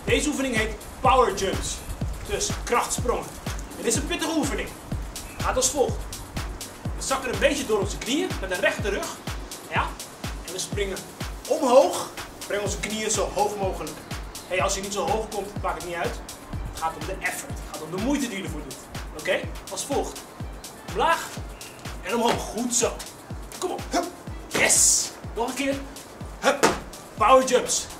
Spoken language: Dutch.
Deze oefening heet power jumps, dus krachtsprongen. Dit is een pittige oefening. Het gaat als volgt. We zakken een beetje door onze knieën met een rechte rug. Ja? En we springen omhoog. Breng onze knieën zo hoog mogelijk. Hey, als je niet zo hoog komt, maakt het niet uit. Het gaat om de effort. Het gaat om de moeite die je ervoor doet. Oké? Als volgt. Omlaag en omhoog. Goed zo. Kom op. Hup. Yes. Nog een keer. Hup. Power jumps.